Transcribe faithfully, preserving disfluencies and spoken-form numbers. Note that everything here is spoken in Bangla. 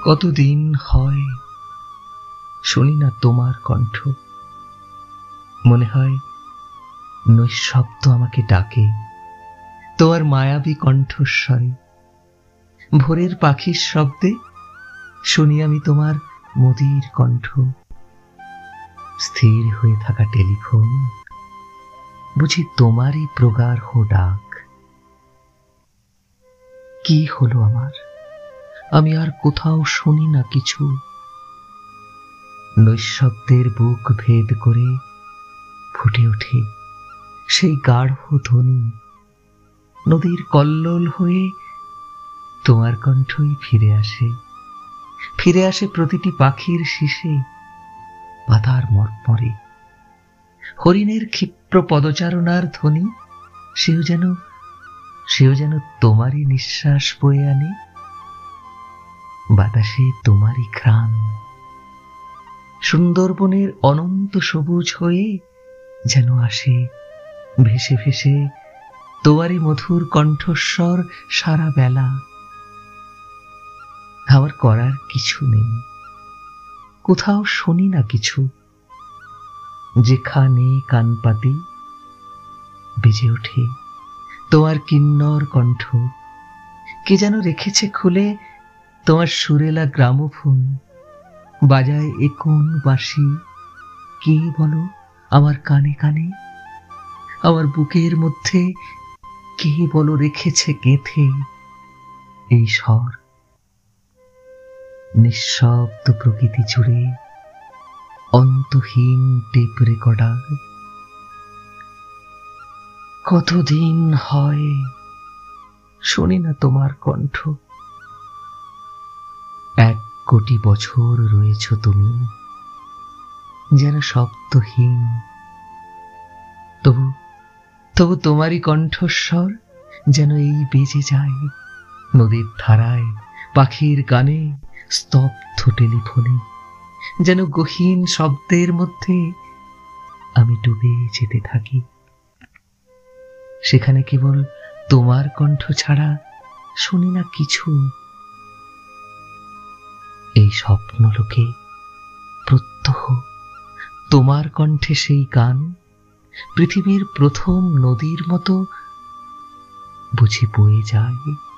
কতদিন হয় শুনি না তোমার কণ্ঠ। মনে হয় নৈঃশব্দ আমাকে ডাকে তোমার মায়াবী কণ্ঠস্বরে। ভোরের পাখির শব্দে শুনি আমি তোমার মধুর কণ্ঠ। স্থির হয়ে থাকা টেলিফোন বুঝি তোমারই প্রগাঢ় ডাক। কি হলো আমার, আমি আর কোথাও শুনি না কিছু। নৈঃশব্দের বুক ভেদ করে ফুটে ওঠে সেই গাঢ় ধ্বনি। নদীর কল্লোল হয়ে তোমার কণ্ঠই ফিরে আসে, ফিরে আসে প্রতিটি পাখির শিশে, পাতার মর্মরে। হরিণের ক্ষিপ্র পদচারণার ধ্বনি সেও যেন সেও যেন তোমারই নিঃশ্বাস বয়ে আনে। বাতাসে তোমারই ঘ্রাণ সুন্দরবনের অনন্ত সবুজ হয়ে যেন আসে ভেসে ভেসে তোমারই মধুর কণ্ঠস্বর সারা বেলা। আমার করার কিছু নেই, কোথাও শুনি না কিছু। যেখানে কান পাতি বেজে ওঠে তোমার কিন্নর কণ্ঠ। কে যেন রেখেছে খুলে তোমার সুরেলা গ্রামোফোন, বাজায় এ কোন বাঁশি। কে বলো আমার কানে কানে, আমার বুকের মধ্যে কে বলো রেখেছে গেঁথে এই স্বর। নিঃশব্দ প্রকৃতি জুড়ে অন্তহীন টেপ রেকর্ডার। কতদিন হয় শুনি না তোমার কণ্ঠ। এক কোটি বছর রয়েছ তুমি যেন শব্দহীন, তবু তবু তোমারই কণ্ঠস্বর যেন এই বেজে যায় নদীর ধারায়, পাখির গানে, স্তব্ধ টেলিফোনে। যেন গহীন শব্দের মধ্যে আমি ডুবে যেতে থাকি। সেখানে কেবল তোমার কণ্ঠ ছাড়া শুনি না কিছু। এই স্বপ্নলোকে প্রত্যহ তোমার কণ্ঠে সেই গান পৃথিবীর প্রথম নদীর মতো বুঝি বয়ে যায়।